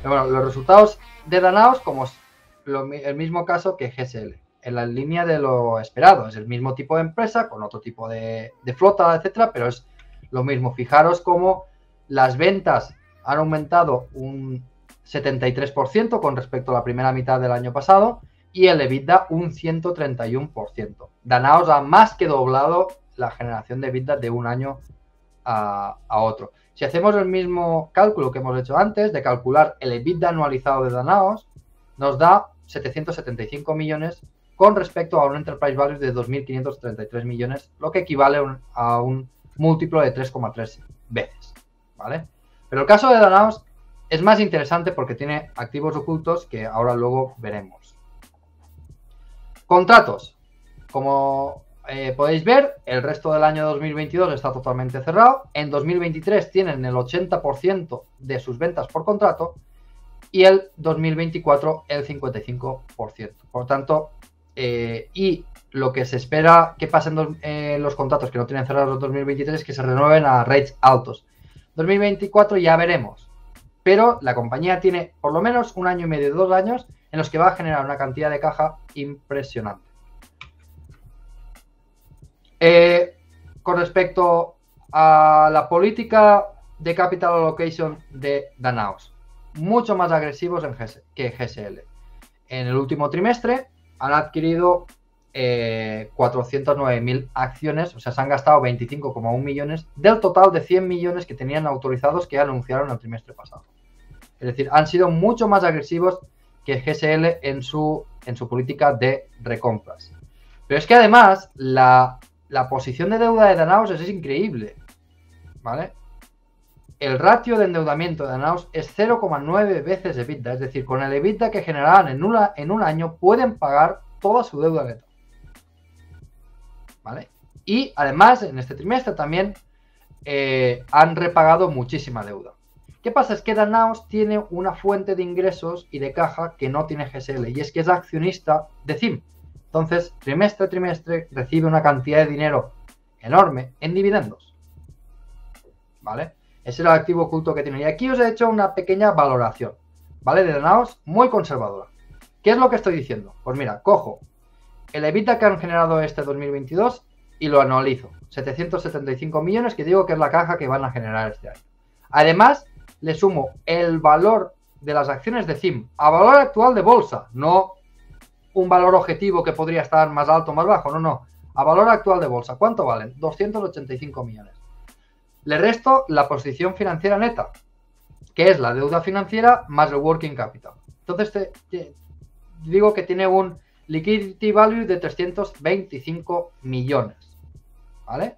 Pero bueno, los resultados de Danaos, como el mismo caso que GSL, en la línea de lo esperado. Es el mismo tipo de empresa, con otro tipo de flota, etcétera, pero es lo mismo. Fijaros cómo las ventas han aumentado un 73% con respecto a la primera mitad del año pasado y el EBITDA un 131%. Danaos ha más que doblado la generación de EBITDA de un año a otro. Si hacemos el mismo cálculo que hemos hecho antes, de calcular el EBITDA anualizado de Danaos, nos da 775 millones con respecto a un Enterprise Value de 2.533 millones, lo que equivale a un múltiplo de 3,3 veces, ¿vale? Pero el caso de Danaos es más interesante porque tiene activos ocultos que ahora luego veremos. Contratos. Como podéis ver, el resto del año 2022 está totalmente cerrado. En 2023 tienen el 80% de sus ventas por contrato y el 2024 el 55%. Por tanto, y lo que se espera que pasen los contratos que no tienen cerrados los 2023 es que se renueven a rates altos. 2024 ya veremos, pero la compañía tiene por lo menos un año y medio, 2 años, en los que va a generar una cantidad de caja impresionante. Con respecto a la política de capital allocation de Danaos, mucho más agresivos que GSL. En el último trimestre han adquirido 409.000 acciones, o sea, se han gastado 25,1 millones del total de 100 millones que tenían autorizados que anunciaron el trimestre pasado. Es decir, han sido mucho más agresivos que GSL en su política de recompras. Pero es que además la posición de deuda de Danaos es increíble, ¿vale? El ratio de endeudamiento de Danaos es 0,9 veces EBITDA, es decir, con el EBITDA que generarán en un año pueden pagar toda su deuda neta, ¿vale? Y además en este trimestre también han repagado muchísima deuda. ¿Qué pasa? Es que Danaos tiene una fuente de ingresos y de caja que no tiene GSL, y es que es accionista de CIM. Entonces, trimestre a trimestre recibe una cantidad de dinero enorme en dividendos, ¿vale? Ese es el activo oculto que tiene. Y aquí os he hecho una pequeña valoración, ¿vale? De Danaos, muy conservadora. ¿Qué es lo que estoy diciendo? Pues mira, cojo el EBITDA que han generado este 2022 y lo anualizo. 775 millones, que digo que es la caja que van a generar este año. Además, le sumo el valor de las acciones de CIM a valor actual de bolsa, no un valor objetivo que podría estar más alto o más bajo, no, a valor actual de bolsa. ¿Cuánto valen? 285 millones. Le resto la posición financiera neta, que es la deuda financiera más el working capital. Entonces digo que tiene un liquidity value de 325 millones, ¿vale?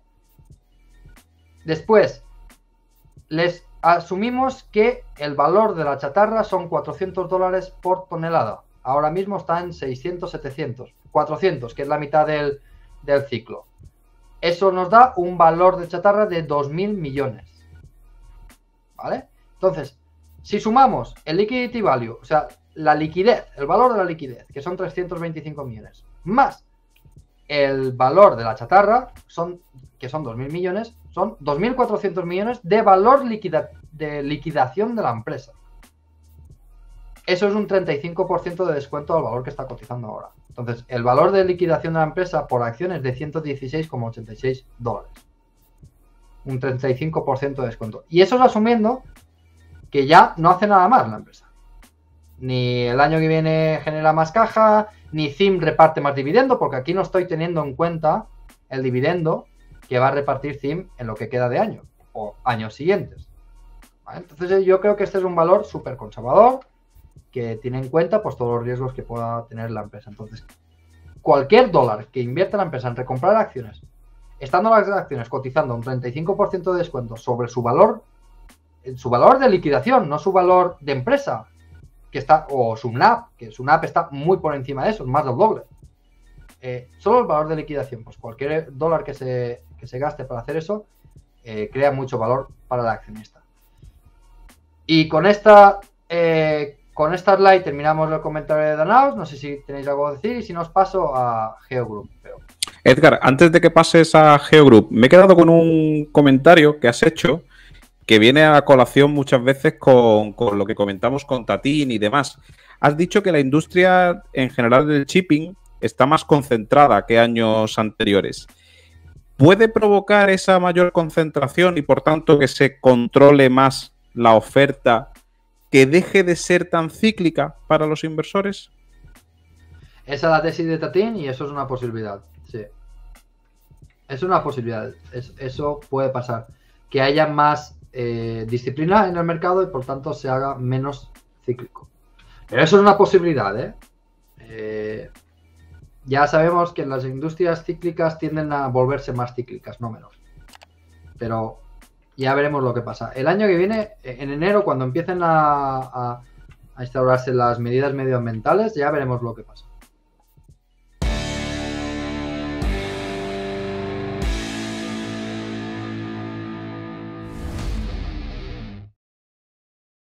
Después, les asumimos que el valor de la chatarra son $400 por tonelada. Ahora mismo está en 600, 700, 400, que es la mitad del ciclo. Eso nos da un valor de chatarra de 2.000 millones, ¿vale? Entonces, si sumamos el liquidity value, o sea, la liquidez, el valor de la liquidez, que son 325 millones, más el valor de la chatarra, que son 2.000 millones, son 2.400 millones de valor de liquidación de la empresa. Eso es un 35% de descuento al valor que está cotizando ahora. Entonces, el valor de liquidación de la empresa por acción es de $116,86. Un 35% de descuento. Y eso es asumiendo que ya no hace nada más la empresa. Ni el año que viene genera más caja, ni CIM reparte más dividendo, porque aquí no estoy teniendo en cuenta el dividendo que va a repartir CIM en lo que queda de año o años siguientes, ¿vale? Entonces yo creo que este es un valor súper conservador que tiene en cuenta pues todos los riesgos que pueda tener la empresa. Entonces, cualquier dólar que invierta la empresa en recomprar acciones, estando las acciones cotizando un 35% de descuento sobre su valor de liquidación, no su valor de empresa, que está, o su NAV, que su NAV está muy por encima de eso, más del doble. Solo el valor de liquidación, pues cualquier dólar que se gaste para hacer eso, crea mucho valor para el accionista. Y con esta slide terminamos el comentario de Danaos. No sé si tenéis algo que decir y si no os paso a Geogroup. Edgar, antes de que pases a Geogroup, me he quedado con un comentario que has hecho que viene a colación muchas veces con lo que comentamos con Tatín y demás. Has dicho que la industria en general del shipping está más concentrada que años anteriores. ¿Puede provocar esa mayor concentración y por tanto que se controle más la oferta, que deje de ser tan cíclica para los inversores? Esa es la tesis de Tatín y eso es una posibilidad, sí. Es una posibilidad, eso puede pasar. Que haya más disciplina en el mercado y por tanto se haga menos cíclico. Pero eso es una posibilidad, ya sabemos que las industrias cíclicas tienden a volverse más cíclicas, no menos. Pero ya veremos lo que pasa. El año que viene, en enero, cuando empiecen a instaurarse las medidas medioambientales, ya veremos lo que pasa.